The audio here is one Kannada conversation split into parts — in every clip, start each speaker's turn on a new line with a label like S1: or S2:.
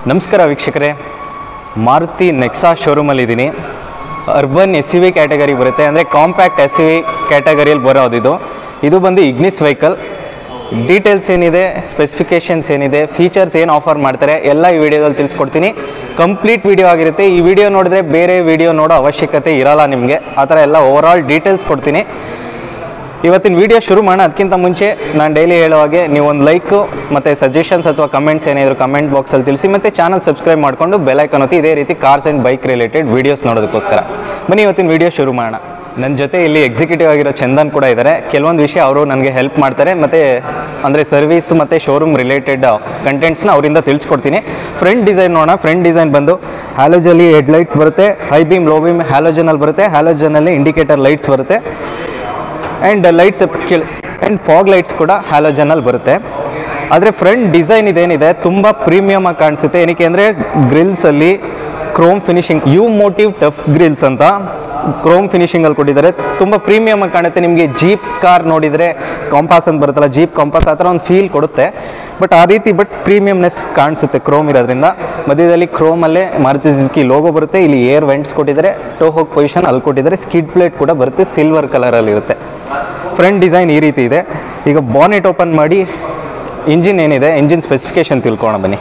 S1: ನಮಸ್ಕಾರ ವೀಕ್ಷಕರೇ, ಮಾರುತಿ ನೆಕ್ಸಾ ಶೋರೂಮಲ್ಲಿದ್ದೀನಿ. Urban S U V category ಬರುತ್ತೆ, ಅಂದರೆ ಕಾಂಪ್ಯಾಕ್ಟ್ ಎಸ್ ಯು ವಿ ಕ್ಯಾಟಗರಿಯಲ್ಲಿ ಬರೋದಿದು. ಇದು ಬಂದು ಇಗ್ನಿಸ್ ವೆಹಿಕಲ್. ಡೀಟೇಲ್ಸ್ ಏನಿದೆ, ಸ್ಪೆಸಿಫಿಕೇಷನ್ಸ್ ಏನಿದೆ, ಫೀಚರ್ಸ್ ಏನು ಆಫರ್ ಮಾಡ್ತಾರೆ ಎಲ್ಲ ಈ ವಿಡಿಯೋದಲ್ಲಿ ತಿಳಿಸ್ಕೊಡ್ತೀನಿ. ಕಂಪ್ಲೀಟ್ ವಿಡಿಯೋ ಆಗಿರುತ್ತೆ. ಈ ವಿಡಿಯೋ ನೋಡಿದ್ರೆ ಬೇರೆ ವಿಡಿಯೋ ನೋಡೋ ಅವಶ್ಯಕತೆ ಇರಲ್ಲ ನಿಮಗೆ. ಆ ಥರ ಎಲ್ಲ ಓವರ್ ಆಲ್ ಡೀಟೇಲ್ಸ್ ಕೊಡ್ತೀನಿ. ಇವತ್ತಿನ ವಿಡಿಯೋ ಶುರು ಮಾಡೋಣ. ಅದಕ್ಕಿಂತ ಮುಂಚೆ ನಾನು ಡೈಲಿ ಹೇಳೋ ಹಾಗೆ ನೀವು ಒಂದು ಲೈಕು ಮತ್ತು ಸಜೆಷನ್ಸ್ ಅಥವಾ ಕಮೆಂಟ್ಸ್ ಏನಿದ್ರು ಕಮೆಂಟ್ ಬಾಕ್ಸಲ್ಲಿ ತಿಳಿಸಿ, ಮತ್ತು ಚಾನಲ್ ಸಬ್ಸ್ಕ್ರೈಬ್ ಮಾಡಿಕೊಂಡು ಬೆಲ್ ಐಕಾನ್ ಒತ್ತಿ ಇದೇ ರೀತಿ cars and bike related videos ನೋಡೋದಕ್ಕೋಸ್ಕರ. ಬನ್ನಿ ಇವತ್ತಿನ ವಿಡಿಯೋ ಶುರು ಮಾಡೋಣ. ನನ್ನ ಜೊತೆ ಇಲ್ಲಿ ಎಕ್ಸಿಕ್ಯೂಟಿವ್ ಆಗಿರೋ ಚಂದನ್ ಕೂಡ ಇದ್ದಾರೆ. ಕೆಲವೊಂದು ವಿಷಯ ಅವರು ನನಗೆ ಹೆಲ್ಪ್ ಮಾಡ್ತಾರೆ, ಮತ್ತು ಅಂದರೆ ಸರ್ವಿಸ್ ಮತ್ತು ಶೋರೂಮ್ ರಿಲೇಟೆಡ್ ಕಂಟೆಂಟ್ಸ್ನ ಅವರಿಂದ ತಿಳಿಸ್ಕೊಡ್ತೀನಿ. ಫ್ರಂಟ್ ಡಿಸೈನ್ ನೋಡೋಣ. ಫ್ರಂಟ್ ಡಿಸೈನ್ ಬಂದು ಹ್ಯಾಲೋಜಲ್ಲಿ ಹೆಡ್ಲೈಟ್ಸ್ ಬರುತ್ತೆ, ಹೈ ಬೀಮ್ ಲೋ ಬೀಮ್ ಹ್ಯಾಲೋಜನಲ್ಲಿ ಬರುತ್ತೆ. ಹ್ಯಾಲೋಜನಲ್ಲಿ ಇಂಡಿಕೇಟರ್ ಲೈಟ್ಸ್ ಬರುತ್ತೆ, and lights and fog lights ಕೂಡ ಹ್ಯಾಲೋಜನಲ್ಲಿ ಬರುತ್ತೆ. ಆದರೆ ಫ್ರಂಟ್ ಡಿಸೈನ್ ಇದೇನಿದೆ ತುಂಬ ಪ್ರೀಮಿಯಮ್ ಆಗಿ ಕಾಣಿಸುತ್ತೆ. ಏನಕ್ಕೆ ಅಂದರೆ ಗ್ರಿಲ್ಸಲ್ಲಿ chrome finishing, U motif tough grills ಅಂತ ಕ್ರೋಮ್ ಫಿನಿಶಿಂಗಲ್ಲಿ ಕೊಟ್ಟಿದ್ದಾರೆ. ತುಂಬ ಪ್ರೀಮಿಯಮ್ ಆಗಿ ಕಾಣುತ್ತೆ. ನಿಮಗೆ ಜೀಪ್ ಕಾರ್ ನೋಡಿದರೆ ಕಾಂಪಾಸ್ ಅಂತ ಬರುತ್ತಲ್ಲ, ಜೀಪ್ ಕಾಂಪಾಸ್ ಆ ಥರ ಒಂದು ಫೀಲ್ ಕೊಡುತ್ತೆ. ಬಟ್ ಆ ರೀತಿ ಪ್ರೀಮಿಯಮ್ನೆಸ್ ಕಾಣಿಸುತ್ತೆ ಕ್ರೋಮ್ ಇರೋದ್ರಿಂದ. ಮಧ್ಯದಲ್ಲಿ ಕ್ರೋಮಲ್ಲೇ ಮಾರುತಿ ಸುಜುಕಿ ಲೋಗೋ ಬರುತ್ತೆ. ಇಲ್ಲಿ ಏರ್ ವೆಂಟ್ಸ್ ಕೊಟ್ಟಿದ್ದಾರೆ, ಟೋ ಹೋಗ್ ಪೊಸಿಷನ್ ಅಲ್ಲಿ ಕೊಟ್ಟಿದ್ದಾರೆ. ಸ್ಕಿಡ್ ಪ್ಲೇಟ್ ಕೂಡ ಬರುತ್ತೆ, ಸಿಲ್ವರ್ ಕಲರಲ್ಲಿ ಇರುತ್ತೆ. ಫ್ರಂಟ್ ಡಿಸೈನ್ ಈ ರೀತಿ ಇದೆ. ಈಗ ಬಾನೆಟ್ ಓಪನ್ ಮಾಡಿ ಇಂಜಿನ್ ಏನಿದೆ, ಇಂಜಿನ್ ಸ್ಪೆಸಿಫಿಕೇಷನ್ ತಿಳ್ಕೊಳ್ಳೋಣ ಬನ್ನಿ.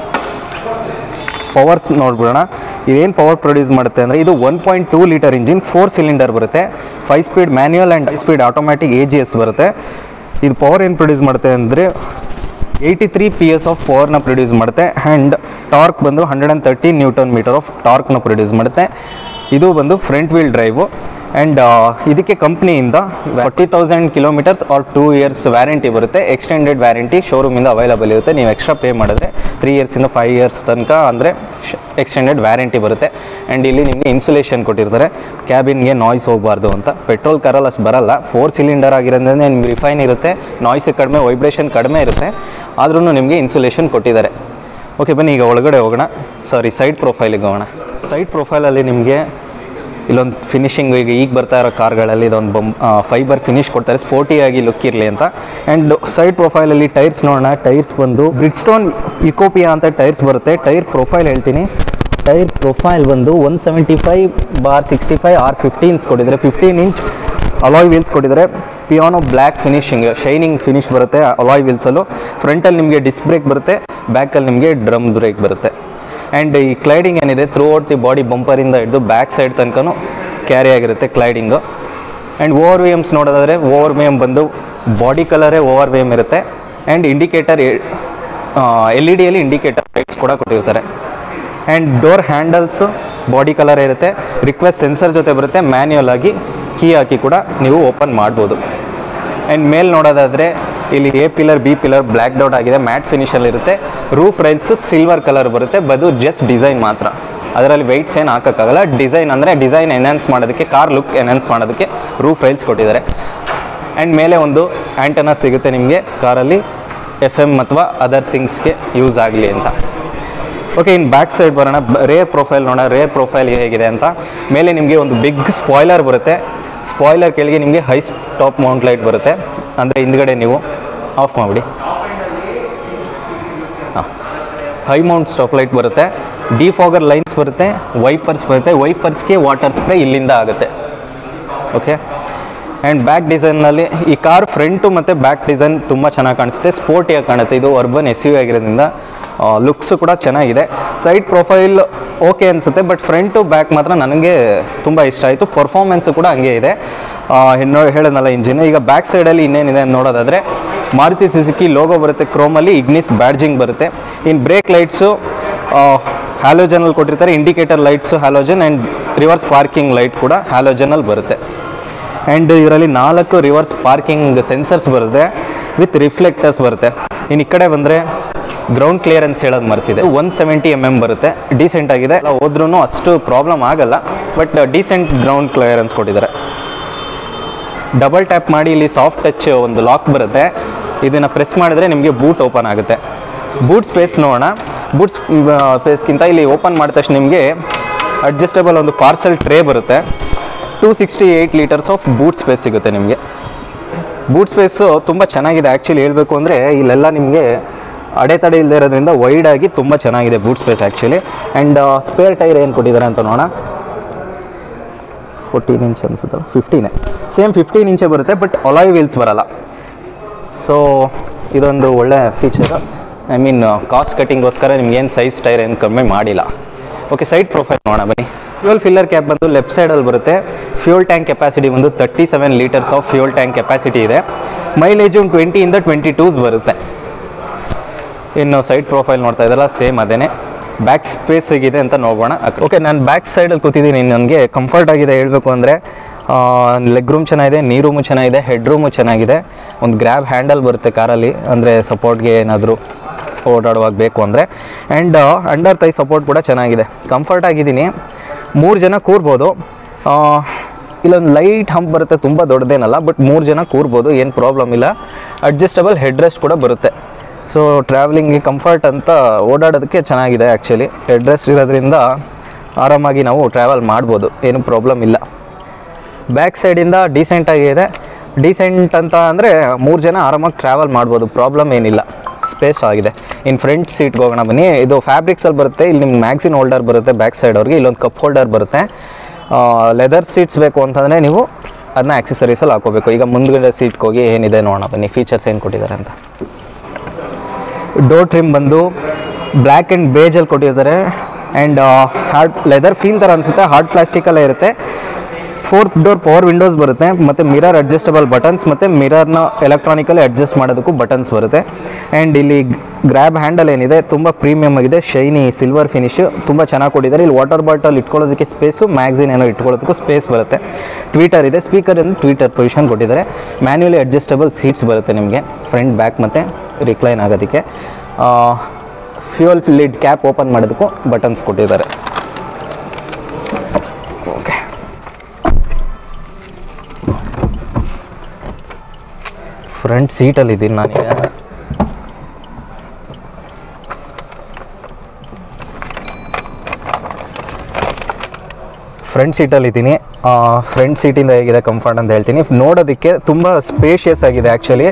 S1: ಪವರ್ಸ್ ನೋಡ್ಬಿಡೋಣ. ಇದೇನು ಪವರ್ ಪ್ರೊಡ್ಯೂಸ್ ಮಾಡುತ್ತೆ ಅಂದರೆ ಇದು 1.2 ಲೀಟರ್ ಇಂಜಿನ್, 4 ಸಿಲಿಂಡರ್ ಬರುತ್ತೆ. 5 speed manual and 5 speed automatic AGS ಬರುತ್ತೆ. ಇದು ಪವರ್ ಏನು ಪ್ರೊಡ್ಯೂಸ್ ಮಾಡುತ್ತೆ ಅಂದರೆ 83 PS ಆಫ್ ಪವರ್ನ ಪ್ರೊಡ್ಯೂಸ್ ಮಾಡುತ್ತೆ. ಆ್ಯಂಡ್ ಟಾರ್ಕ್ ಬಂದು 113 ನ್ಯೂಟನ್ ಮೀಟರ್ ಆಫ್ ಟಾರ್ಕ್ನ ಪ್ರೊಡ್ಯೂಸ್ ಮಾಡುತ್ತೆ. ಇದು ಬಂದು ಫ್ರಂಟ್ ವೀಲ್ ಡ್ರೈವು. ಆ್ಯಂಡ್ ಇದಕ್ಕೆ ಕಂಪ್ನಿಯಿಂದ 40,000 ಕಿಲೋಮೀಟರ್ಸ್ ಆರ್ 2 ಇಯರ್ಸ್ ವ್ಯಾರಂಟಿ ಬರುತ್ತೆ. ಎಕ್ಸ್ಟೆಂಡೆಡ್ ವ್ಯಾರಂಟಿ ಶೋರೂಮಿಂದ ಅವೈಲಬಲ್ ಇರುತ್ತೆ. ನೀವು ಎಕ್ಸ್ಟ್ರಾ ಪೇ ಮಾಡಿದ್ರೆ 3 ಇಯರ್ಸಿಂದ 5 ಇಯರ್ಸ್ ತನಕ ಅಂದರೆ ಎಕ್ಸ್ಟೆಂಡೆಡ್ ವ್ಯಾರಂಟಿ ಬರುತ್ತೆ. ಆ್ಯಂಡ್ ಇಲ್ಲಿ ನಿಮಗೆ ಇನ್ಸುಲೇಷನ್ ಕೊಟ್ಟಿರ್ತಾರೆ, ಕ್ಯಾಬಿನ್ಗೆ ನಾಯ್ಸ್ ಹೋಗಬಾರ್ದು ಅಂತ. ಪೆಟ್ರೋಲ್ ಕಾರಲ್ಲಿ ಅಷ್ಟು ಬರಲ್ಲ, 4 ಸಿಲಿಂಡರ್ ಆಗಿರೋದ್ರಿಂದ ನಿಮ್ಗೆ ರಿಫೈನ್ ಇರುತ್ತೆ, ನಾಯ್ಸ್ ಕಡಿಮೆ, ವೈಬ್ರೇಷನ್ ಕಡಿಮೆ ಇರುತ್ತೆ. ಆದ್ರೂ ನಿಮಗೆ ಇನ್ಸುಲೇಷನ್ ಕೊಟ್ಟಿದ್ದಾರೆ. ಓಕೆ ಬನ್ನಿ ಈಗ ಒಳಗಡೆ ಹೋಗೋಣ. ಸೈಡ್ ಪ್ರೊಫೈಲಿಗೆ ಹೋಗೋಣ. ಸೈಡ್ ಪ್ರೊಫೈಲಲ್ಲಿ ನಿಮಗೆ ಇಲ್ಲೊಂದು ಫಿನಿಶಿಂಗ್, ಈಗ ಬರ್ತಾ ಇರೋ ಕಾರ್ಗಳಲ್ಲಿ ಇದೊಂದು ಫೈಬರ್ ಫಿನಿಶ್ ಕೊಡ್ತಾರೆ, ಸ್ಪೋರ್ಟಿಯಾಗಿ ಲುಕ್ ಇರಲಿ ಅಂತ. ಆ್ಯಂಡ್ ಸೈಡ್ ಪ್ರೊಫೈಲಲ್ಲಿ ಟೈರ್ಸ್ ನೋಡೋಣ. ಟೈರ್ಸ್ ಬಂದು ಬ್ರಿಡ್ಸ್ಟೋನ್ ಇಕೋಪಿಯಾ ಅಂತ ಟೈರ್ಸ್ ಬರುತ್ತೆ. ಟೈರ್ ಪ್ರೊಫೈಲ್ ಹೇಳ್ತೀನಿ. ಟೈರ್ ಪ್ರೊಫೈಲ್ ಬಂದು 175/65 R15s ಕೊಟ್ಟಿದ್ದಾರೆ. 15 ಇಂಚ್ ಅಲಾಯ್ ವೀಲ್ಸ್ ಕೊಟ್ಟಿದ್ದಾರೆ. Piano black finishing, shining finish ಬರುತ್ತೆ ಅಲಾಯ್ ವೀಲ್ಸಲ್ಲೂ. ಫ್ರಂಟಲ್ಲಿ ನಿಮಗೆ ಡಿಸ್ಕ್ ಬ್ರೇಕ್ ಬರುತ್ತೆ, ಬ್ಯಾಕಲ್ಲಿ ನಿಮಗೆ ಡ್ರಮ್ ಬ್ರೇಕ್ ಬರುತ್ತೆ. ಆ್ಯಂಡ್ ಈ ಕ್ಲೈಡಿಂಗ್ ಏನಿದೆ ಥ್ರೂ ಔಟ್ ದಿ ಬಾಡಿ, ಬಂಪರಿಂದ ಹಿಡಿದು ಬ್ಯಾಕ್ ಸೈಡ್ ತನಕನೂ ಕ್ಯಾರಿ ಆಗಿರುತ್ತೆ cladding. And ORVMs ನೋಡೋದಾದರೆ ಓವರ್ ವಿ ಎಮ್ ಬಂದು ಬಾಡಿ ಕಲರೇ ಓವರ್ ವಿ ಎಮ್ ಇರುತ್ತೆ. And indicator LED indicator lights ಕೂಡ ಕೊಟ್ಟಿರ್ತಾರೆ. And door handles body colour ಇರುತ್ತೆ. ರಿಕ್ವೆಸ್ಟ್ ಸೆನ್ಸರ್ ಜೊತೆ ಬರುತ್ತೆ. ಮ್ಯಾನ್ಯುಯಲ್ ಆಗಿ ಕೀ ಹಾಕಿ ಕೂಡ ನೀವು ಓಪನ್ ಮಾಡ್ಬೋದು. ಆ್ಯಂಡ್ ಮೇಲೆ ನೋಡೋದಾದರೆ ಇಲ್ಲಿ A pillar B pillar blacked out ಆಗಿದೆ, ಮ್ಯಾಟ್ ಫಿನಿಷಲ್ಲಿ ಇರುತ್ತೆ. ರೂಫ್ ರೈಲ್ಸ್ ಸಿಲ್ವರ್ ಕಲರ್ ಬರುತ್ತೆ. ಬದು ಜಸ್ಟ್ ಡಿಸೈನ್ ಮಾತ್ರ, ಅದರಲ್ಲಿ ವೆಯ್ಟ್ಸ್ ಏನು ಹಾಕೋಕ್ಕಾಗಲ್ಲ. ಡಿಸೈನ್ ಅಂದರೆ ಡಿಸೈನ್ ಎನ್ಹಾನ್ಸ್ ಮಾಡೋದಕ್ಕೆ, ಕಾರ್ ಲುಕ್ ಎನ್ಹಾನ್ಸ್ ಮಾಡೋದಕ್ಕೆ ರೂಫ್ ರೈಲ್ಸ್ ಕೊಟ್ಟಿದ್ದಾರೆ. ಆ್ಯಂಡ್ ಮೇಲೆ ಒಂದು ಆ್ಯಂಟನಾ ಸಿಗುತ್ತೆ ನಿಮಗೆ ಕಾರಲ್ಲಿ, FM ಅಥವಾ ಅದರ್ ಥಿಂಗ್ಸ್ಗೆ ಯೂಸ್ ಆಗಲಿ ಅಂತ. ಓಕೆ, ಇನ್ನು ಬ್ಯಾಕ್ ಸೈಡ್ ಬರೋಣ. ರೇರ್ ಪ್ರೊಫೈಲ್ ನೋಡೋಣ. ರೇರ್ ಪ್ರೊಫೈಲ್ ಹೇಗಿದೆ ಅಂತ. ಮೇಲೆ ನಿಮಗೆ ಒಂದು ಬಿಗ್ ಸ್ಪಾಯ್ಲರ್ ಬರುತ್ತೆ. ಸ್ಪಾಯ್ಲರ್ ಕೆಳಗೆ ನಿಮಗೆ ಹೈ ಟಾಪ್ ಮೌಂಟ್ ಲೈಟ್ ಬರುತ್ತೆ, ಅಂದರೆ ಹಿಂದ್ಗಡೆ ನೀವು ಆಫ್ ಮಾಡಿಬಿಡಿ. ಹೈ ಮೌಂಟ್ ಸ್ಟಾಪ್ ಲೈಟ್ ಬರುತ್ತೆ. ಡಿಫಾಗರ್ ಲೈನ್ಸ್ ಬರುತ್ತೆ. ವೈಪರ್ಸ್ ಬರುತ್ತೆ. ವೈಪರ್ಸ್ಗೆ ವಾಟರ್ ಸ್ಪ್ರೇ ಇಲ್ಲಿಂದ ಆಗುತ್ತೆ. ಓಕೆ, ಆ್ಯಂಡ್ ಬ್ಯಾಕ್ ಡಿಸೈನ್ನಲ್ಲಿ ಈ ಕಾರ್ ಫ್ರಂಟು ಮತ್ತು ಬ್ಯಾಕ್ ಡಿಸೈನ್ ತುಂಬ ಚೆನ್ನಾಗಿ ಕಾಣಿಸುತ್ತೆ, ಸ್ಪೋರ್ಟಿಯಾಗಿ ಕಾಣುತ್ತೆ. ಇದು ಅರ್ಬನ್ SUV ಆಗಿರೋದ್ರಿಂದ ಲುಕ್ಸು ಕೂಡ ಚೆನ್ನಾಗಿದೆ. ಸೈಡ್ ಪ್ರೊಫೈಲ್ ಓಕೆ ಅನಿಸುತ್ತೆ, ಬಟ್ ಫ್ರಂಟು ಬ್ಯಾಕ್ ಮಾತ್ರ ನನಗೆ ತುಂಬ ಇಷ್ಟ ಆಯಿತು. ಪರ್ಫಾರ್ಮೆನ್ಸು ಕೂಡ ಹಂಗೆ ಇದೆ. ಹೇಳೋದಲ್ಲ ಇಂಜಿನ್. ಈಗ ಬ್ಯಾಕ್ ಸೈಡಲ್ಲಿ ಇನ್ನೇನಿದೆ ಅಂತ ನೋಡೋದಾದರೆ ಮಾರುತಿ ಸುಜುಕಿ ಲೋಗೋ ಬರುತ್ತೆ ಕ್ರೋಮಲ್ಲಿ, ಇಗ್ನಿಸ್ ಬ್ಯಾಡ್ಜಿಂಗ್ ಬರುತ್ತೆ. ಇನ್ನು ಬ್ರೇಕ್ ಲೈಟ್ಸು ಹ್ಯಾಲೋಜನಲ್ಲಿ ಕೊಟ್ಟಿರ್ತಾರೆ. Indicator lights halogen, and reverse parking light ಕೂಡ ಹ್ಯಾಲೋಜನಲ್ಲಿ ಬರುತ್ತೆ. ಆ್ಯಂಡ್ ಇದರಲ್ಲಿ 4 ರಿವರ್ಸ್ ಪಾರ್ಕಿಂಗ್ ಸೆನ್ಸರ್ಸ್ ಬರುತ್ತೆ ವಿತ್ ರಿಫ್ಲೆಕ್ಟರ್ಸ್ ಬರುತ್ತೆ. ಇನ್ನು ಈ ಕಡೆ ಬಂದರೆ ಗ್ರೌಂಡ್ ಕ್ಲಿಯರೆನ್ಸ್ ಹೇಳೋದು ಮರ್ತಿದೆ. 170 mm ಬರುತ್ತೆ. ಡೀಸೆಂಟ್ ಆಗಿದೆ, ಹೋದ್ರೂ ಅಷ್ಟು ಪ್ರಾಬ್ಲಮ್ ಆಗಲ್ಲ, ಬಟ್ ಡೀಸೆಂಟ್ ಗ್ರೌಂಡ್ ಕ್ಲಿಯರೆನ್ಸ್ ಕೊಟ್ಟಿದ್ದಾರೆ. ಡಬಲ್ ಟ್ಯಾಪ್ ಮಾಡಿ ಇಲ್ಲಿ ಸಾಫ್ಟ್ ಟಚ್ ಒಂದು ಲಾಕ್ ಬರುತ್ತೆ. ಇದನ್ನು ಪ್ರೆಸ್ ಮಾಡಿದ್ರೆ ನಿಮಗೆ ಬೂಟ್ ಓಪನ್ ಆಗುತ್ತೆ. ಬೂಟ್ ಸ್ಪೇಸ್ ನೋಡೋಣ. ಬೂಟ್ ಸ್ಪೇಸ್ಗಿಂತ ಇಲ್ಲಿ ಓಪನ್ ಮಾಡಿದ ತಕ್ಷಣ ನಿಮಗೆ ಅಡ್ಜಸ್ಟಬಲ್ ಒಂದು ಪಾರ್ಸಲ್ ಟ್ರೇ ಬರುತ್ತೆ. 268 ಲೀಟರ್ಸ್ ಆಫ್ ಬೂಟ್ ಸ್ಪೇಸ್ ಸಿಗುತ್ತೆ ನಿಮಗೆ. ಬೂಟ್ ಸ್ಪೇಸು ತುಂಬ ಚೆನ್ನಾಗಿದೆ ಆ್ಯಕ್ಚುಲಿ ಹೇಳಬೇಕು ಅಂದರೆ. ಇಲ್ಲೆಲ್ಲ ನಿಮಗೆ ಅಡೆತಡೆ ಇಲ್ಲದೆ ಇರೋದ್ರಿಂದ ವೈಡಾಗಿ ತುಂಬ ಚೆನ್ನಾಗಿದೆ boot space actually. And spare tyre ಏನು ಕೊಟ್ಟಿದ್ದಾರೆ ಅಂತ ನೋಡೋಣ. 14 ಇಂಚ್ ಅನಿಸುತ್ತೆ, 15 ಸೇಮ್ 15 ಇಂಚೇ ಬರುತ್ತೆ, ಬಟ್ ಅಲಾಯ್ ವೀಲ್ಸ್ ಬರಲ್ಲ. ಸೊ ಇದೊಂದು ಒಳ್ಳೆ ಫೀಚರ್. ಐ ಮೀನ್ ಕಾಸ್ಟ್ ಕಟ್ಟಿಂಗೋಸ್ಕರ ನಿಮ್ಗೇನು ಸೈಜ್ ಟೈರ್ ಏನು ಕಮ್ಮಿ ಮಾಡಿಲ್ಲ. ಓಕೆ, ಸೈಡ್ ಪ್ರೊಫೈಲ್ ನೋಡೋಣ ಬನ್ನಿ. ಫ್ಯೂಯಲ್ ಫಿಲ್ಲರ್ ಕ್ಯಾಪ್ ಬಂದು ಲೆಫ್ಟ್ ಸೈಡಲ್ಲಿ ಬರುತ್ತೆ. ಫ್ಯೂಯಲ್ ಟ್ಯಾಂಕ್ ಕೆಪಾಸಿಟಿ ಬಂದು 37 litres of fuel tank capacity ಇದೆ. ಮೈಲೇಜು 20ಇಂದ 22 ಬರುತ್ತೆ. ಇನ್ನು ಸೈಡ್ ಪ್ರೊಫೈಲ್ ನೋಡ್ತಾ ಇದ್ದಲ್ಲ, ಸೇಮ್ ಅದೇನೆ. ಬ್ಯಾಕ್ ಸ್ಪೇಸ್ ಹೇಗಿದೆ ಅಂತ ನೋಡೋಣ. ಓಕೆ, ನಾನು ಬ್ಯಾಕ್ ಸೈಡಲ್ಲಿ ಕೂತಿದ್ದೀನಿ. ನನಗೆ ಕಂಫರ್ಟ್ ಆಗಿದೆ ಹೇಳಬೇಕು ಅಂದರೆ. ಲೆಗ್ ರೂಮ್ ಚೆನ್ನಾಗಿದೆ, ನೀ ರೂಮು ಚೆನ್ನಾಗಿದೆ, ಹೆಡ್ ರೂಮು ಚೆನ್ನಾಗಿದೆ. ಒಂದು ಗ್ರ್ಯಾಬ್ ಹ್ಯಾಂಡಲ್ ಬರುತ್ತೆ ಕಾರಲ್ಲಿ, ಅಂದರೆ ಸಪೋರ್ಟ್ಗೆ ಏನಾದರೂ ಓಡಾಡುವಾಗ ಬೇಕು ಅಂದರೆ. ಆ್ಯಂಡ್ ಅಂಡರ್ ಥೈ ಸಪೋರ್ಟ್ ಕೂಡ ಚೆನ್ನಾಗಿದೆ. ಕಂಫರ್ಟ್ ಆಗಿದ್ದೀನಿ, 3 ಜನ ಕೂರ್ಬೋದು. ಇಲ್ಲೊಂದು ಲೈಟ್ ಹಂಪ್ ಬರುತ್ತೆ, ತುಂಬ ದೊಡ್ಡದೇನಲ್ಲ, ಬಟ್ 3 ಜನ ಕೂರ್ಬೋದು, ಏನು ಪ್ರಾಬ್ಲಮ್ ಇಲ್ಲ. ಅಡ್ಜಸ್ಟಬಲ್ ಹೆಡ್ ರೆಸ್ಟ್ ಕೂಡ ಬರುತ್ತೆ. ಸೊ ಟ್ರಾವೆಲಿಂಗ್ಗೆ ಕಂಫರ್ಟ್ ಅಂತ ಓಡಾಡೋದಕ್ಕೆ ಚೆನ್ನಾಗಿದೆ ಆ್ಯಕ್ಚುಲಿ. ಹೆಡ್ ರೆಸ್ಟ್ ಇರೋದ್ರಿಂದ ಆರಾಮಾಗಿ ನಾವು ಟ್ರಾವೆಲ್ ಮಾಡ್ಬೋದು, ಏನು ಪ್ರಾಬ್ಲಮ್ ಇಲ್ಲ. ಬ್ಯಾಕ್ ಸೈಡಿಂದ ಡೀಸೆಂಟಾಗಿದೆ. ಡೀಸೆಂಟ್ ಅಂತ ಅಂದರೆ 3 ಜನ ಆರಾಮಾಗಿ ಟ್ರಾವೆಲ್ ಮಾಡ್ಬೋದು, ಪ್ರಾಬ್ಲಮ್ ಏನಿಲ್ಲ. ಸ್ಪೇಸ್ ಆಗಿದೆ. ಇನ್ನು ಫ್ರಂಟ್ ಸೀಟ್ಗೆ ಹೋಗೋಣ ಬನ್ನಿ. ಇದು ಫ್ಯಾಬ್ರಿಕ್ಸಲ್ಲಿ ಬರುತ್ತೆ. ಇಲ್ಲಿ ನಿಮ್ಗೆ ಮ್ಯಾಗ್ಝಿನ್ ಹೋಲ್ಡರ್ ಬರುತ್ತೆ ಬ್ಯಾಕ್ ಸೈಡ್ ಅವ್ರಿಗೆ. ಇಲ್ಲೊಂದು ಕಪ್ ಹೋಲ್ಡರ್ ಬರುತ್ತೆ. ಲೆದರ್ ಸೀಟ್ಸ್ ಬೇಕು ಅಂತಂದರೆ ನೀವು ಅದನ್ನ ಆಕ್ಸೆಸರೀಸಲ್ಲಿ ಹಾಕೋಬೇಕು. ಈಗ ಮುಂದ್ಗಡೆ ಸೀಟ್ಗೆ ಹೋಗಿ ಏನಿದೆ ನೋಡೋಣ ಬನ್ನಿ, ಫೀಚರ್ಸ್ ಏನು ಕೊಟ್ಟಿದ್ದಾರೆ ಅಂತ. ಡೋರ್ ಟ್ರಿಮ್ ಬಂದು ಬ್ಲ್ಯಾಕ್ ಆ್ಯಂಡ್ ಬೇಜಲ್ಲಿ ಕೊಟ್ಟಿದ್ದಾರೆ. ಆ್ಯಂಡ್ ಹಾರ್ಡ್ ಲೆದರ್ ಫೀಲ್ ಥರ ಅನಿಸುತ್ತೆ, ಹಾರ್ಡ್ ಪ್ಲಾಸ್ಟಿಕಲ್ಲೇ ಇರುತ್ತೆ. 4th ಡೋರ್ ಪವರ್ ವಿಂಡೋಸ್ ಬರುತ್ತೆ, ಮತ್ತು ಮಿರರ್ ಅಡ್ಜಸ್ಟಬಲ್ ಬಟನ್ಸ್, ಮತ್ತು ಮಿರರ್ನ ಎಲೆಕ್ಟ್ರಾನಿಕಲ್ಲಿ ಅಡ್ಜಸ್ಟ್ ಮಾಡೋದಕ್ಕೂ ಬಟನ್ಸ್ ಬರುತ್ತೆ. ಆ್ಯಂಡ್ ಇಲ್ಲಿ ಗ್ರ್ಯಾಬ್ ಹ್ಯಾಂಡಲ್ ಏನಿದೆ ತುಂಬ ಪ್ರೀಮಿಯಮ್ ಆಗಿದೆ, ಶೈನಿ ಸಿಲ್ವರ್ ಫಿನಿಶು ತುಂಬ ಚೆನ್ನಾಗಿ ಕೊಟ್ಟಿದ್ದಾರೆ. ಇಲ್ಲಿ ವಾಟರ್ ಬಾಟಲ್ ಇಟ್ಕೊಳ್ಳೋದಕ್ಕೆ ಸ್ಪೇಸು, ಮ್ಯಾಗ್ಝಿನ್ ಏನೋ ಇಟ್ಕೊಳ್ಳೋದಕ್ಕೂ ಸ್ಪೇಸ್ ಬರುತ್ತೆ. ಟ್ವೀಟರ್ ಇದೆ, ಸ್ಪೀಕರಿಂದ ಟ್ವೀಟರ್ ಪೊಸಿಷನ್ ಕೊಟ್ಟಿದ್ದಾರೆ. ಮ್ಯಾನ್ಯುಯಲಿ ಅಡ್ಜಸ್ಟಬಲ್ ಸೀಟ್ಸ್ ಬರುತ್ತೆ ನಿಮಗೆ, ಫ್ರಂಟ್ ಬ್ಯಾಕ್ ಮತ್ತು ರಿಕ್ಲೈನ್ ಆಗೋದಕ್ಕೆ. ಫ್ಯೂಯಲ್ ಲಿಡ್ ಕ್ಯಾಪ್ ಓಪನ್ ಮಾಡೋದಕ್ಕೂ ಬಟನ್ಸ್ ಕೊಟ್ಟಿದ್ದಾರೆ. ಓಕೆ, ಫ್ರಂಟ್ ಸೀಟಲ್ಲಿ ಇದ್ದೀನಿ ನಾನೀಗ. ಫ್ರಂಟ್ ಸೀಟಲ್ಲಿದ್ದೀನಿ. ಫ್ರಂಟ್ ಸೀಟಿಂದ ಹೇಗಿದೆ ಕಂಫರ್ಟ್ ಅಂತ ಹೇಳ್ತೀನಿ. ನೋಡೋದಕ್ಕೆ ತುಂಬ ಸ್ಪೇಷಿಯಸ್ ಆಗಿದೆ ಆ್ಯಕ್ಚುಲಿ.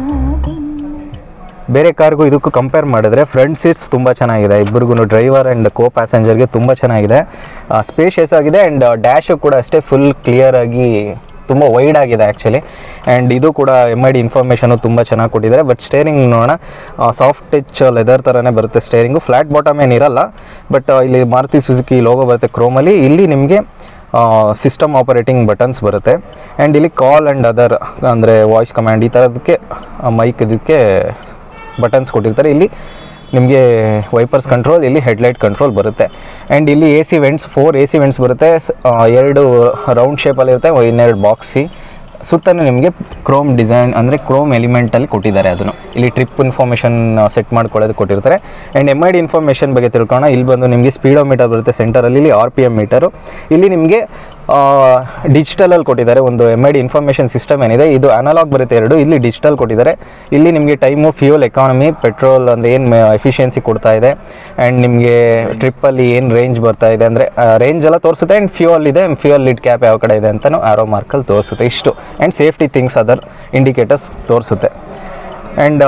S1: ಬೇರೆ ಕಾರ್ಗೂ ಇದಕ್ಕೂ ಕಂಪೇರ್ ಮಾಡಿದ್ರೆ ಫ್ರಂಟ್ ಸೀಟ್ಸ್ ತುಂಬ ಚೆನ್ನಾಗಿದೆ. ಇಬ್ಬರಿಗೂ ಡ್ರೈವರ್ ಆ್ಯಂಡ್ ಕೋ ಪ್ಯಾಸೆಂಜರ್ಗೆ ತುಂಬ ಚೆನ್ನಾಗಿದೆ, ಸ್ಪೇಷಿಯಸ್ ಆಗಿದೆ. ಆ್ಯಂಡ್ ಡ್ಯಾಶು ಕೂಡ ಅಷ್ಟೇ ಫುಲ್ ಕ್ಲಿಯರಾಗಿ ತುಂಬ ವೈಡ್ ಆಗಿದೆ ಆ್ಯಕ್ಚುಲಿ. ಆ್ಯಂಡ್ ಇದು ಕೂಡ MID ಇನ್ಫಾರ್ಮೇಷನು ತುಂಬ ಚೆನ್ನಾಗಿ ಕೊಟ್ಟಿದ್ದಾರೆ. ಬಟ್ ಸ್ಟೇರಿಂಗ್ ನೋಡೋಣ, ಸಾಫ್ಟ್ ಟಚ್ ಲೆದರ್ ಥರನೇ ಬರುತ್ತೆ ಸ್ಟೇರಿಂಗು. ಫ್ಲ್ಯಾಟ್ ಬಾಟಮ್ ಏನಿರಲ್ಲ, ಬಟ್ ಇಲ್ಲಿ ಮಾರುತಿ ಸುಜುಕಿ ಲೋಗೋ ಬರುತ್ತೆ ಕ್ರೋಮಲ್ಲಿ. ಇಲ್ಲಿ ನಿಮಗೆ ಸಿಸ್ಟಮ್ ಆಪರೇಟಿಂಗ್ ಬಟನ್ಸ್ ಬರುತ್ತೆ. ಆ್ಯಂಡ್ ಇಲ್ಲಿ ಕಾಲ್ ಆ್ಯಂಡ್ ಅದರ್ ಅಂದರೆ ವಾಯ್ಸ್ ಕಮ್ಯಾಂಡ್ ಈ ಥರದಕ್ಕೆ ಮೈಕ್ ಇದಕ್ಕೆ ಬಟನ್ಸ್ ಕೊಟ್ಟಿರ್ತಾರೆ. ಇಲ್ಲಿ ನಿಮಗೆ ವೈಪರ್ಸ್ ಕಂಟ್ರೋಲ್, ಇಲ್ಲಿ ಹೆಡ್ಲೈಟ್ ಕಂಟ್ರೋಲ್ ಬರುತ್ತೆ. ಆ್ಯಂಡ್ ಇಲ್ಲಿ AC ವೆಂಟ್ಸ್ 4 AC ವೆಂಟ್ಸ್ ಬರುತ್ತೆ. 2 ರೌಂಡ್ ಶೇಪಲ್ಲಿರುತ್ತೆ, ಇನ್ನೆರಡು ಬಾಕ್ಸಿ. ಸುತ್ತಲೂ ನಿಮಗೆ ಕ್ರೋಮ್ ಡಿಸೈನ್ ಅಂದರೆ ಕ್ರೋಮ್ ಎಲಿಮೆಂಟಲ್ಲಿ ಕೊಟ್ಟಿದ್ದಾರೆ. ಅದನ್ನು ಇಲ್ಲಿ ಟ್ರಿಪ್ ಇನ್ಫಾರ್ಮೇಷನ್ ಸೆಟ್ ಮಾಡ್ಕೊಳ್ಳೋದು ಕೊಟ್ಟಿರ್ತಾರೆ. ಆ್ಯಂಡ್ MID ಇನ್ಫಾರ್ಮೇಷನ್ ಬಗ್ಗೆ ತಿಳ್ಕೊಳ್ಳೋಣ. ಇಲ್ಲಿ ಬಂದು ನಿಮಗೆ ಸ್ಪೀಡೋಮೀಟರ್ ಬರುತ್ತೆ ಸೆಂಟರಲ್ಲಿ, ಇಲ್ಲಿ RPM ಮೀಟರು. ಇಲ್ಲಿ ನಿಮಗೆ ಡಿಜಿಟಲಲ್ಲಿ ಕೊಟ್ಟಿದ್ದಾರೆ. ಒಂದು MID ಇನ್ಫಾರ್ಮೇಷನ್ ಸಿಸ್ಟಮ್ ಏನಿದೆ ಇದು ಅನಲಾಗ್ ಬರುತ್ತೆ 2, ಇಲ್ಲಿ ಡಿಜಿಟಲ್ ಕೊಟ್ಟಿದ್ದಾರೆ. ಇಲ್ಲಿ ನಿಮಗೆ ಟೈಮು, ಫ್ಯೂಯಲ್ ಎಕಾನಮಿ, ಪೆಟ್ರೋಲ್ ಅಂದರೆ ಏನು ಎಫಿಷಿಯನ್ಸಿ ಕೊಡ್ತಾ ಇದೆ, ಆ್ಯಂಡ್ ನಿಮಗೆ ಟ್ರಿಪ್ಪಲ್ಲಿ ಏನು ರೇಂಜ್ ಬರ್ತಾ ಇದೆ ಅಂದರೆ ರೇಂಜ್ ಎಲ್ಲ ತೋರಿಸುತ್ತೆ. ಆ್ಯಂಡ್ ಫ್ಯೂಯಲ್ ಇದೆ, ಫ್ಯೂಯಲ್ ಲಿಡ್ ಕ್ಯಾಪ್ ಯಾವ ಕಡೆ ಇದೆ ಅಂತಲೂ ಆರೋ ಮಾರ್ಕಲ್ಲಿ ತೋರಿಸುತ್ತೆ. ಇಷ್ಟು. And safety things other indicators ತೋರಿಸುತ್ತೆ. ಆ್ಯಂಡ್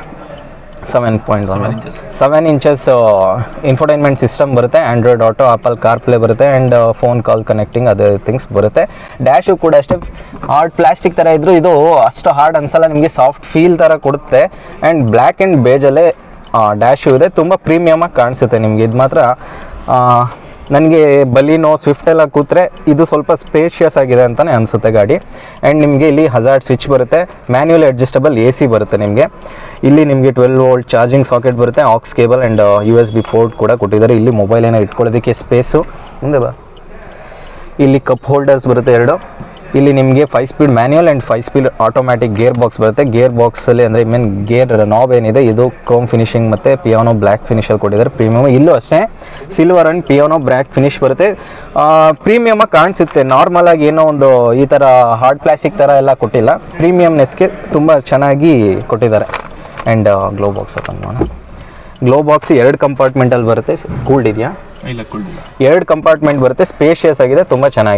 S1: 7 ಇಂಚಸ್ ಇನ್ಫೋಟೈನ್ಮೆಂಟ್ ಸಿಸ್ಟಮ್ ಬರುತ್ತೆ. ಆಂಡ್ರಾಯ್ಡ್ ಆಟೋ, ಆಪಲ್ ಕಾರ್ಪ್ಲೇ ಬರುತ್ತೆ. And phone call connecting other things ಬರುತ್ತೆ. ಡ್ಯಾಶು ಕೂಡ ಅಷ್ಟೇ ಹಾರ್ಡ್ ಪ್ಲಾಸ್ಟಿಕ್ ಥರ ಇದ್ದರೂ ಇದು ಅಷ್ಟು ಹಾರ್ಡ್ ಅನ್ಸಲ್ಲ, ನಿಮಗೆ ಸಾಫ್ಟ್ ಫೀಲ್ ಥರ ಕೊಡುತ್ತೆ. ಆ್ಯಂಡ್ ಬ್ಲ್ಯಾಕ್ ಆ್ಯಂಡ್ ಬೇಜಲ್ಲೇ ಡ್ಯಾಶು ಇದೆ, ತುಂಬ ಪ್ರೀಮಿಯಮಾಗಿ ಕಾಣಿಸುತ್ತೆ ನಿಮಗೆ. ಇದು ಮಾತ್ರ ನನಗೆ ಬಲೀನೋ, ಸ್ವಿಫ್ಟ್ ಎಲ್ಲ ಕೂತ್ರೆ ಇದು ಸ್ವಲ್ಪ ಸ್ಪೇಷಿಯಸ್ ಆಗಿದೆ ಅಂತಲೇ ಅನಿಸುತ್ತೆ ಗಾಡಿ. ಆ್ಯಂಡ್ ನಿಮಗೆ ಇಲ್ಲಿ ಹಜಾರ್ಡ್ ಸ್ವಿಚ್ ಬರುತ್ತೆ, ಮ್ಯಾನ್ಯುಯಲಿ ಅಡ್ಜಸ್ಟಬಲ್ AC ಬರುತ್ತೆ ನಿಮಗೆ. ಇಲ್ಲಿ ನಿಮಗೆ 12 ವೋಲ್ಟ್ ಚಾರ್ಜಿಂಗ್ ಸಾಕೆಟ್ ಬರುತ್ತೆ, aux cable and USB port ಕೂಡ ಕೊಟ್ಟಿದ್ದಾರೆ. ಇಲ್ಲಿ ಮೊಬೈಲ್ ಏನೋ ಇಟ್ಕೊಳ್ಳೋದಕ್ಕೆ ಸ್ಪೇಸು. ಮುಂದೆ ಬಾ, ಇಲ್ಲಿ ಕಪ್ ಹೋಲ್ಡರ್ಸ್ ಬರುತ್ತೆ 2. ಇಲ್ಲಿ ನಿಮಗೆ 5 speed manual and 5 speed automatic gear box ಬರುತ್ತೆ. ಗೇರ್ ಬಾಕ್ಸಲ್ಲಿ ಅಂದರೆ ಮೇನ್ ಗೇರ್ ನಾಬ್ ಏನಿದೆ ಇದು ಕ್ರೋಮ್ ಫಿನಿಶಿಂಗ್ ಮತ್ತು ಪಿಯಾನೋ ಬ್ಲ್ಯಾಕ್ ಫಿನಿಷಲ್ಲಿ ಕೊಟ್ಟಿದ್ದಾರೆ ಪ್ರೀಮಿಯಮ್. ಇಲ್ಲೂ ಅಷ್ಟೇ silver and piano black finish ಬರುತ್ತೆ. ಪ್ರೀಮಿಯಮಾಗಿ ಕಾಣಿಸುತ್ತೆ. ನಾರ್ಮಲಾಗಿ ಏನೋ ಒಂದು ಈ ಥರ ಹಾರ್ಡ್ ಪ್ಲಾಸ್ಟಿಕ್ ಥರ ಎಲ್ಲ ಕೊಟ್ಟಿಲ್ಲ, ಪ್ರೀಮಿಯಮ್ನೆಸ್ಗೆ ತುಂಬ ಚೆನ್ನಾಗಿ ಕೊಟ್ಟಿದ್ದಾರೆ. ಆ್ಯಂಡ್ ಗ್ಲೋ ಬಾಕ್ಸ್ ಓಪನ್ ಮಾಡೋಣ. ಗ್ಲೋ ಬಾಕ್ಸ್ 2 ಕಂಪಾರ್ಟ್ಮೆಂಟಲ್ಲಿ ಬರುತ್ತೆ. ಕೂಲ್ಡ್ ಇದೆಯಾ? ಇಲ್ಲ, ಕೂಲ್ಡ್ ಇಲ್ಲ. 2 ಕಂಪಾರ್ಟ್ಮೆಂಟ್ ಬರುತ್ತೆ, ಸ್ಪೇಷಿಯಸ್ ಆಗಿದೆ, ತುಂಬ ಚೆನ್ನಾಗಿದೆ.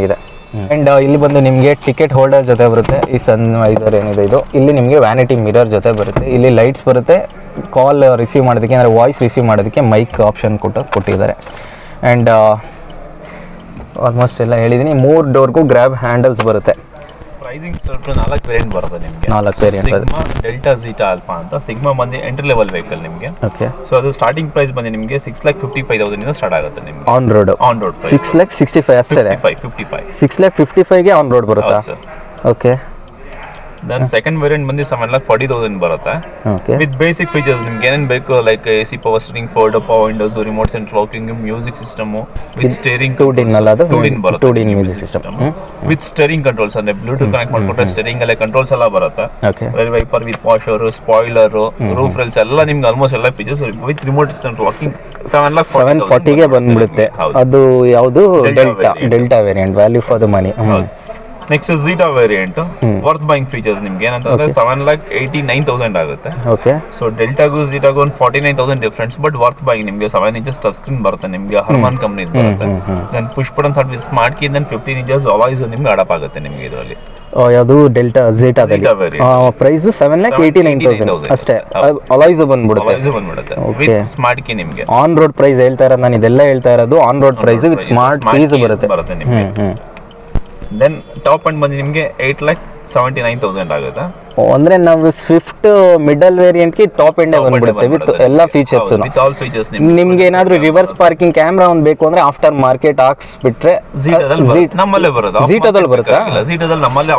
S1: ಆ್ಯಂಡ್ ಇಲ್ಲಿ ಬಂದು ನಿಮಗೆ ಟಿಕೆಟ್ ಹೋಲ್ಡರ್ ಜೊತೆ ಬರುತ್ತೆ. ಈ ಸನ್ ವೈಸರ್ ಏನಿದೆ ಇದು, ಇಲ್ಲಿ ನಿಮಗೆ ವ್ಯಾನಿಟಿ ಮಿರರ್ ಜೊತೆ ಬರುತ್ತೆ. ಇಲ್ಲಿ ಲೈಟ್ಸ್ ಬರುತ್ತೆ. ಕಾಲ್ ರಿಸೀವ್ ಮಾಡೋದಕ್ಕೆ ಅಂದರೆ ವಾಯ್ಸ್ ರಿಸೀವ್ ಮಾಡೋದಕ್ಕೆ ಮೈಕ್ ಆಪ್ಷನ್ ಕೊಟ್ಟಿದ್ದಾರೆ. ಆ್ಯಂಡ್ ಆಲ್ಮೋಸ್ಟ್ ಎಲ್ಲ ಹೇಳಿದ್ದೀನಿ. 3 ಡೋರ್ಗೂ ಗ್ರ್ಯಾಬ್ ಹ್ಯಾಂಡಲ್ಸ್ ಬರುತ್ತೆ.
S2: ಪ್ರೈಸಿಂಗ್ ಸ್ವಲ್ಪ 4 ವೇರಿಯಂಟ್ ಬರುತ್ತೆ ನಿಮಗೆ.
S1: 4 variant.
S2: Sigma, Delta, Zeta, Alpha ಅಂತ. ಸಿಗ್ಮಾ ಬಂದು ಎಂಟ್ರಿ ಲೆವೆಲ್ ವೆಹಿಕಲ್ ನಿಮಗೆ.
S1: ಓಕೆ.
S2: ಸೊ ಅದು ಸ್ಟಾರ್ಟಿಂಗ್ ಪ್ರೈಸ್ ಬಂದು ನಿಮಗೆ 6,55,000 ಇಂದ ಸ್ಟಾರ್ಟ್ ಆಗುತ್ತೆ ನಿಮಗೆ
S1: ಆನ್ ರೋಡ್. 6,65,000 ಅಷ್ಟೇ. 6,55,000ಗೆ ಆನ್ ರೋಡ್ ಬರುತ್ತಾ? ಓಕೆ.
S2: ದೆನ್ ಸೆಕೆಂಡ್ ವೇರಿಯಂಟ್ ಬಂದು 7,40,000 ಬರುತ್ತೆ.
S1: ಓಕೆ.
S2: ವಿತ್ ಬೇಸಿಕ್ ಫೀಚರ್ಸ್ ನಿಮ್ಗೆ ಏನೇನು ಬೇಕು, like AC power steering, fold power windows, remote central locking, music system with steering
S1: 2D ಬರುತ್ತೆ. 2D music
S2: system with steering controls, ಅಂದ್ರೆ ಬ್ಲೂಟೂತ್ ಕನೆಕ್ಟ್ ಮಾಡ್ಕೊಂಡ್ರೆ ಸ್ಟೇರಿಂಗ್ ಅಲ್ಲೇ ಕಂಟ್ರೋಲ್ಸ್ ಎಲ್ಲ ಬರುತ್ತೆ.
S1: Okay.
S2: Wiper with washer, spoiler, roof rails ಎಲ್ಲ ನಿಮ್ಗೆ ಆಲ್ಮೋಸ್ಟ್ ಎಲ್ಲ features with remote central locking
S1: 740ಗೆ ಬಂದ್ಬಿಡುತ್ತೆ. ಅದು ಯಾವುದು? Delta variant, value for the money.
S2: Next Zeta variant, worth buying features ನಿಮ್ಗೆ ಏನಂತಂದ್ರೆ 7,89,000 ಆಗುತ್ತೆ.
S1: ಓಕೆ.
S2: ಸೊ ಡೆಲ್ಟಾಗೂ ಝೀಟಾಗೂ ಒಂದು 49,000 ಡಿಫ್ರೆನ್ಸ್, ಬಟ್ ವರ್ತ್ ಬೈಯಿಂಗ್ ನಿಮಗೆ 7 ಇಂಚಸ್ ಟಚ್ ಸ್ಕ್ರೀನ್ ಬರುತ್ತೆ ನಿಮಗೆ. ಹರ್ಮಾನ್ ಕಂಪ್ನಿ ಬರುತ್ತೆ. Then push button start with smart key, then 15 inches ವಾಯ್ಸ್ ನಿಮ್ಗೆ ಅಡಪ್ ಆಗುತ್ತೆ ನಿಮಗೆ ಇದರಲ್ಲಿ.
S1: ಯಾವುದು? ಡೆಲ್ಟಾ ಝೀಟಾದಲ್ಲಿ ಪ್ರೈಸ್ 7,89,000 ಅಷ್ಟೇ. ಅಲಾಯ್ಸ್ ಬಂದ್ಬಿಡುತ್ತೆ ವಿತ್ ಸ್ಮಾರ್ಟ್ ಕೀ ನಿಮಗೆ. ಆನ್ ರೋಡ್ ಪ್ರೈಸ್ ಹೇಳ್ತಾ ಇರೋದು ನಾನು, ಇದೆಲ್ಲ ಹೇಳ್ತಾ ಇರೋದು on road price with smart keys ಬರುತ್ತೆ ನಿಮಗೆ.
S2: ದೆನ್ ಟಾಪ್ ಅಂಡ್ ಬಂದು ನಿಮಗೆ 8,79,000 ಆಗುತ್ತೆ.
S1: ಅಂದ್ರೆ ನಾವು ಸ್ವಿಫ್ಟ್ ಮಿಡಲ್ ವೇರಿಯಂಟ್ ಗೆ ಟಾಪ್ ಎಂಡ್ ಬಂದ್ಬಿಡುತ್ತೆ ವಿತ್ ಎಲ್ಲ ಫೀಚರ್ಸ್. ನಿಮ್ಗೆ ಏನಾದ್ರು ರಿವರ್ಸ್ ಪಾರ್ಕಿಂಗ್ ಕ್ಯಾಮ್ರಾ ಒಂದು ಬೇಕು ಅಂದ್ರೆ ಆಫ್ಟರ್ ಮಾರ್ಕೆಟ್ ಹಾಕ್ಸ್ಬಿಟ್ರೆ
S2: ನಮ್ಮಲ್ಲೇ ಬರುತ್ತೆ.
S1: ಝೀಟಾದಲ್ಲಿ ಬರುತ್ತಾ?
S2: ಝೀಟಾದಲ್ಲಿ ನಮ್ಮಲ್ಲೇ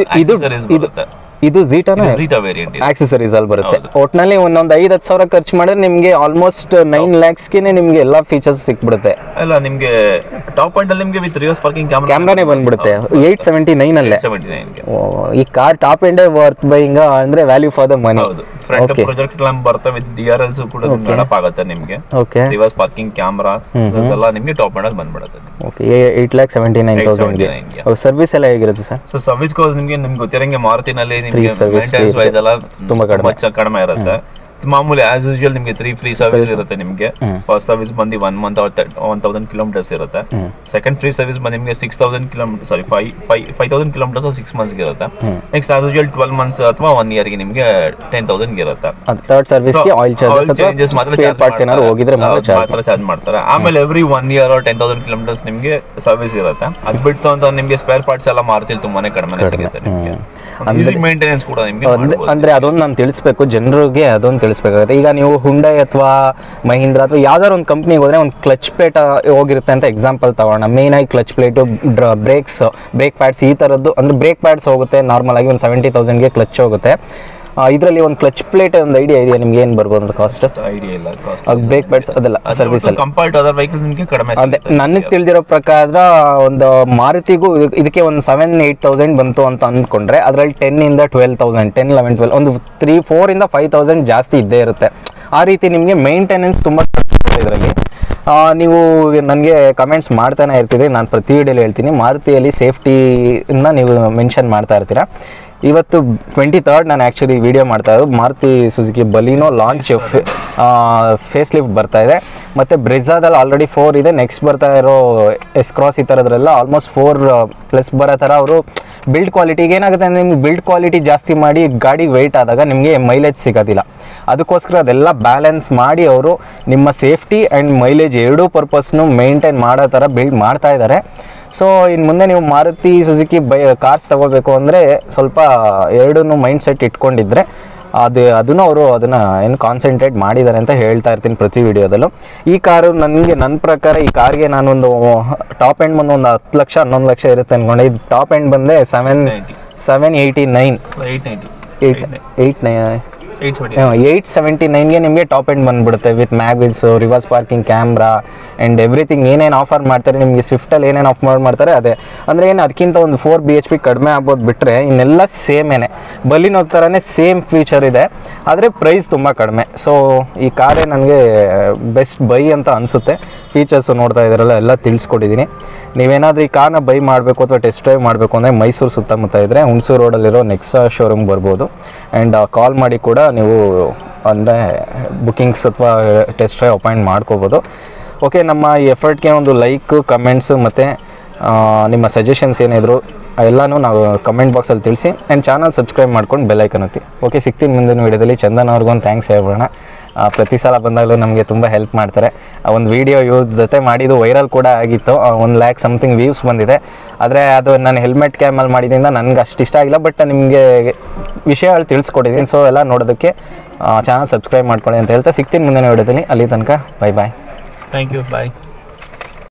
S1: ಇದು ಝೀಟಾನ
S2: ಝೀಟಾ ವೇರಿಯಂಟ್
S1: ಆಕ್ಸೆಸರೀಸ್ ಅಲ್ಲಿ ಬರುತ್ತೆ. ಒಟ್ನಲ್ಲಿ ಒಂದೊಂದು 5-10 ಸಾವಿರ ಖರ್ಚು ಮಾಡಿದ್ರೆ ನಿಮ್ಗೆ ಆಲ್ಮೋಸ್ಟ್ 9 lakhsಗೆ ನಿಮ್ಗೆ ಎಲ್ಲಾ ಫೀಚರ್ಸ್ ಸಿಕ್ಬಿಡುತ್ತೆ.
S2: ಅಲ್ಲ ನಿಮ್ಗೆ ಟಾಪ್ ಅಂಡ್ ಅಲ್ಲಿ ನಿಮ್ಗೆ ವಿತ್ ರಿವರ್ಸ್ ಪಾರ್ಕಿಂಗ್
S1: ಕ್ಯಾಮ್ರಾನೇ ಬಂದ್ಬಿಡುತ್ತೆ 879 ಅಲ್ಲೇ. ಈ car top end worth buying ಅಂದ್ರೆ value for the money.
S2: Front project lamp ಬರುತ್ತೆ ವಿತ್ DRLs ಕೂಡ ಅಡಪ್ ಆಗುತ್ತೆ ನಿಮ್ಗೆ.
S1: ಓಕೆ.
S2: ರಿವರ್ಸ್ ಪಾರ್ಕಿಂಗ್ ಕ್ಯಾಮ್ರಾ ಎಲ್ಲ ನಿಮ್ಗೆ ಟಾಪ್ ಅಂಡ್ ಅಲ್ಲಿ ಬಂದ್ಬಿಡುತ್ತೆ.
S1: ಓಕೆ. 8,79,000ಗೆ. ಸರ್ವಿಸ್ ಎಲ್ಲ ಹೇಗಿರುತ್ತೆ ಸರ್?
S2: ಸೊ ಸರ್ವಿಸ್ ಕಾಸ್ಟ್ ನಿಮ್ಗೆ ಗೊತ್ತಿರಂಗೆ ಮಾರುತಿನಲ್ಲಿ ನಿಮ್ಗೆ ಮೇಂಟೆನೆನ್ಸ್ ವೈಸ್ ಎಲ್ಲ
S1: ತುಂಬಾ
S2: ಕಡಿಮೆ ಇರುತ್ತೆ. ಮಾಮೂಲಿ ಆಸ್ ಯೂಶುವಲ್ ನಿಮಗೆ 3 ಫ್ರೀ ಸರ್ವಿಸ್ ಇರುತ್ತೆ ನಿಮಗೆ. ಫಸ್ಟ್ ಸರ್ವಿಸ್ ಬಂದು 1 ಮಂತ್ 1,000 ಕಿಲೋಮೀಟರ್ಸ್ ಇರುತ್ತೆ. ಸೆಕೆಂಡ್ ಫ್ರೀ ಸರ್ವಿಸ್ ಬಂದು ನಿಮಗೆ 6,000 ಕಿಲೋಮೀಟರ್ 5,000 ಕಿಲೋಮೀಟರ್ಸ್ 6 ಮಂತ್ಸ್ ಇರುತ್ತೆ. ನೆಕ್ಸ್ಟ್ ಆಸ್ ಯೂಶುವಲ್ 12 ಮಂತ್ಸ್ ಅಥವಾ 1 ಇಯರ್ ಗೆ ನಿಮಗೆ 10,000 ಇರುತ್ತೆ.
S1: ಥರ್ಡ್ ಸರ್ವಿಸ್ ಗೆ ಆಯಿಲ್ ಚಾರ್ಜಸ್ ಮಾತ್ರ
S2: ಚಾರ್ಜ್ ಮಾಡ್ತಾರೆ. ಆಮೇಲೆ ಎವ್ರಿ 1 ಇಯರ್ 10,000 ಕಿಲೋಮೀಟರ್ಸ್ ನಿಮಗೆ ಸರ್ವಿಸ್ ಇರುತ್ತೆ. ಅದು ಬಿಟ್ಟು ಅಂತ ನಿಮಗೆ ಸ್ಪೇರ್ ಪಾರ್ಟ್ಸ್ ಎಲ್ಲ ಮಾರ್ತಿಲ್ ತುಂಬಾನೇ ಕಡಿಮೆ ಸಿಗುತ್ತೆ ನಿಮಗೆ. ಮೇಂಟೆನೆನ್ಸ್ ಕೂಡ ನಿಮಗೆ
S1: ಅಂದ್ರೆ ಅದೊಂದು ನಾನು ತಿಳಿಸ್ಬೇಕು ಜನರಿಗೆ, ಅದೊಂದು ತಿಳಿಸ್ಬೇಕಾಗುತ್ತೆ. ಈಗ ನೀವು ಹುಂಡೈ ಅಥವಾ ಮಹೀಂದ್ರ ಅಥವಾ ಯಾವ್ದಾದ್ರು ಒಂದು ಕಂಪ್ನಿಗೆ ಹೋದ್ರೆ ಒಂದು ಕ್ಲಚ್ ಪ್ಲೇಟ್ ಹೋಗಿರುತ್ತೆ ಅಂತ ಎಕ್ಸಾಂಪಲ್ ತಗೋಣ. ಮೇನ್ ಆಗಿ ಕ್ಲಚ್ ಪ್ಲೇಟು, ಬ್ರೇಕ್ ಪ್ಯಾಡ್ಸ್ ಈ ಥರದ್ದು. ಅಂದ್ರೆ ಬ್ರೇಕ್ ಪ್ಯಾಡ್ಸ್ ಹೋಗುತ್ತೆ ನಾರ್ಮಲ್ ಆಗಿ ಒಂದು 70,000ಗೆ ಕ್ಲಚ್ ಹೋಗುತ್ತೆ. ಇದರಲ್ಲಿ ಒಂದು ಕ್ಲಚ್ ಪ್ಲೇಟ್ ಒಂದು ಐಡಿಯಾ ಇದೆಯಾ ನಿಮ್ಗೆ? ಏನು ಬರ್ಬೋದು ಅಂತ ಕಾಸ್ಟ್?
S2: ಐಡಿಯಾ ಇಲ್ಲ.
S1: ಬ್ರೇಕ್ ಪ್ಯಾಡ್ಸ್ ಅದೆಲ್ಲ ಸರ್ವಿಸ್ ಅಲ್ಲಿ
S2: ಕಂಪೇರ್ಡ್ ಟು ಅದರ್ ವೆಹಿಕಲ್ಸ್ ನಿಮಗೆ ಕಡಿಮೆ.
S1: ಅದೇ ನನಗೆ ತಿಳಿದಿರೋ ಪ್ರಕಾರ ಒಂದು ಮಾರುತಿಗೂ ಇದಕ್ಕೆ ಒಂದು 7,000-8,000 ಬಂತು ಅಂತ ಅಂದ್ಕೊಂಡ್ರೆ ಅದರಲ್ಲಿ 10,000 to 12,000, 10, 11, 12 ಒಂದು 3,000-4 5,000 ಜಾಸ್ತಿ ಇದ್ದೇ ಇರುತ್ತೆ. ಆ ರೀತಿ ನಿಮಗೆ ಮೇಂಟೆನೆನ್ಸ್ ತುಂಬ ಇದರಲ್ಲಿ. ನೀವು ನನಗೆ ಕಮೆಂಟ್ಸ್ ಮಾಡ್ತಾನೆ ಇರ್ತೀರಿ, ನಾನು ಪ್ರತಿ ವಿಡಿಯೋಲಿ ಹೇಳ್ತೀನಿ ಮಾರುತಿಯಲ್ಲಿ ಸೇಫ್ಟಿನ ನೀವು ಮೆನ್ಷನ್ ಮಾಡ್ತಾ ಇರ್ತೀರಾ. ಇವತ್ತು 23rd ನಾನು ಆ್ಯಕ್ಚುಲಿ ವಿಡಿಯೋ ಮಾಡ್ತಾ ಇರೋದು Maruti Suzuki Baleno launch facelift ಬರ್ತಾ ಇದೆ. ಮತ್ತು ಬ್ರೆಝಾದಲ್ಲಿ ಆಲ್ರೆಡಿ 4 ಇದೆ. ನೆಕ್ಸ್ಟ್ ಬರ್ತಾ ಇರೋ S-Cross ಈ ಥರದ್ರೆಲ್ಲ ಆಲ್ಮೋಸ್ಟ್ 4+ ಬರೋ ಥರ ಅವರು ಬಿಲ್ಡ್ ಕ್ವಾಲಿಟಿಗೆ ಏನಾಗುತ್ತೆ ಅಂದರೆ ನಿಮ್ಗೆ ಬಿಲ್ಡ್ ಕ್ವಾಲಿಟಿ ಜಾಸ್ತಿ ಮಾಡಿ ಗಾಡಿ ವೆಯ್ಟ್ ಆದಾಗ ನಿಮಗೆ ಮೈಲೇಜ್ ಸಿಗೋದಿಲ್ಲ. ಅದಕ್ಕೋಸ್ಕರ ಅದೆಲ್ಲ ಬ್ಯಾಲೆನ್ಸ್ ಮಾಡಿ ಅವರು ನಿಮ್ಮ ಸೇಫ್ಟಿ ಆ್ಯಂಡ್ ಮೈಲೇಜ್ ಎರಡೂ ಪರ್ಪಸ್ನು ಮೇಂಟೈನ್ ಮಾಡೋ ಥರ ಬಿಲ್ಡ್ ಮಾಡ್ತಾ ಇದ್ದಾರೆ. ಸೊ ಇನ್ನು ಮುಂದೆ ನೀವು ಮಾರುತಿ ಸುಜುಕಿ ಕಾರ್ಸ್ ತಗೋಬೇಕು ಅಂದರೆ ಸ್ವಲ್ಪ ಎರಡನ್ನೂ ಮೈಂಡ್ ಸೆಟ್ ಇಟ್ಕೊಂಡಿದ್ರೆ ಅದನ್ನು ಅವರು ಅದನ್ನು ಏನು ಕಾನ್ಸಂಟ್ರೇಟ್ ಮಾಡಿದ್ದಾರೆ ಅಂತ ಹೇಳ್ತಾ ಇರ್ತೀನಿ ಪ್ರತಿ ವಿಡಿಯೋದಲ್ಲೂ. ಈ ಕಾರು ನನ್ನ ಪ್ರಕಾರ ಈ ಕಾರ್ಗೆ ನಾನೊಂದು ಟಾಪ್ ಎಂಡ್ ಬಂದು ಒಂದು 10 ಲಕ್ಷ 11 ಲಕ್ಷ ಇರುತ್ತೆ ಅಂದ್ಕೊಂಡೆ. ಇದು ಟಾಪ್ ಎಂಡ್ ಬಂದೆ 879ಗೆ ನಿಮಗೆ ಟಾಪ್ ಎಂಡ್ ಬಂದ್ಬಿಡುತ್ತೆ with mag wheels, reverse parking camera and everything. ಏನೇನು ಆಫರ್ ಮಾಡ್ತಾರೆ ನಿಮಗೆ ಸ್ವಿಫ್ಟಲ್ಲಿ ಏನೇನು ಆಫರ್ ಮಾಡ್ತಾರೆ ಅದೇ. ಅಂದರೆ ಏನು ಅದಕ್ಕಿಂತ ಒಂದು 4 BHP ಕಡಿಮೆ ಆಗ್ಬೋದು ಬಿಟ್ಟರೆ ಇನ್ನೆಲ್ಲ ಸೇಮೇನೆ. ಬಲಿನೋ ಥರನೇ ಸೇಮ್ ಫೀಚರ್ ಇದೆ, ಆದರೆ ಪ್ರೈಸ್ ತುಂಬ ಕಡಿಮೆ. ಸೊ ಈ ಕಾರೇ ನನಗೆ ಬೆಸ್ಟ್ ಬೈ ಅಂತ ಅನಿಸುತ್ತೆ. ಫೀಚರ್ಸು ನೋಡ್ತಾ ಇದ್ದಾರಲ್ಲ ಎಲ್ಲ ತಿಳಿಸ್ಕೊಟ್ಟಿದ್ದೀನಿ. ನೀವೇನಾದರೂ ಈ ಕಾರ್ನ ಬೈ ಮಾಡಬೇಕು ಅಥವಾ ಟೆಸ್ಟ್ ಡ್ರೈವ್ ಮಾಡಬೇಕು ಅಂದರೆ ಮೈಸೂರು ಸುತ್ತಮುತ್ತ ಇದ್ದರೆ ಹುಣಸೂರು ರೋಡಲ್ಲಿರೋ ನೆಕ್ಸಾ ಶೋರೂಮ್ ಬರ್ಬೋದು. ಆ್ಯಂಡ್ ಕಾಲ್ ಮಾಡಿ ಕೂಡ ನೀವು ಅಂದರೆ ಬುಕಿಂಗ್ಸ್ ಅಥವಾ ಟೆಸ್ಟ್ ಡ್ರೈವ್ ಅಪಾಯಿಂಟ್ ಮಾಡ್ಕೋಬೋದು. ಓಕೆ, ನಮ್ಮ ಈ ಎಫರ್ಟ್ಗೆ ಒಂದು ಲೈಕ್, ಕಮೆಂಟ್ಸು ಮತ್ತು ನಿಮ್ಮ ಸಜೆಷನ್ಸ್ ಏನಿದ್ರು ಎಲ್ಲನೂ ನಾವು ಕಮೆಂಟ್ ಬಾಕ್ಸಲ್ಲಿ ತಿಳಿಸಿ ಆ್ಯಂಡ್ ಚಾನಲ್ ಸಬ್ಸ್ಕ್ರೈಬ್ ಮಾಡ್ಕೊಂಡು ಬೆಲ್ಲೈಕನ್ ಒತ್ತಿ. ಓಕೆ, ಸಿಗ್ತೀನಿ ಮುಂದಿನ ವೀಡಿಯೋದಲ್ಲಿ. ಚಂದನ್ ಅವ್ರಿಗೊಂದು ಥ್ಯಾಂಕ್ಸ್ ಹೇಳ್ಬೋಣ. ಪ್ರತಿ ಸಲ ಬಂದಾಗಲೂ ನಮಗೆ ತುಂಬ ಹೆಲ್ಪ್ ಮಾಡ್ತಾರೆ. ಒಂದು ವೀಡಿಯೋ ಇವ್ರ ಜೊತೆ ಮಾಡಿದ್ದು ವೈರಲ್ ಕೂಡ ಆಗಿತ್ತು, 1 lakh ಸಮಥಿಂಗ್ ವ್ಯೂಸ್ ಬಂದಿದೆ. ಆದರೆ ಅದು ನಾನು ಹೆಲ್ಮೆಟ್ ಕ್ಯಾಮಲ್ಲಿ ಮಾಡಿದ್ರಿಂದ ನನಗೆ ಅಷ್ಟು ಇಷ್ಟ ಆಗಿಲ್ಲ, ಬಟ್ ನಿಮಗೆ ವಿಷಯಗಳು ತಿಳಿಸ್ಕೊಟ್ಟಿದ್ದೀನಿ. ಸೊ ಎಲ್ಲ ನೋಡೋದಕ್ಕೆ ಚಾನಲ್ ಸಬ್ಸ್ಕ್ರೈಬ್ ಮಾಡ್ಕೊಳ್ಳಿ ಅಂತ ಹೇಳ್ತಾ ಸಿಗ್ತೀನಿ ಮುಂದಿನ ವೀಡಿಯೋದಲ್ಲಿ. ಅಲ್ಲಿ ತನಕ ಬಾಯ್.
S2: Thank you, bye.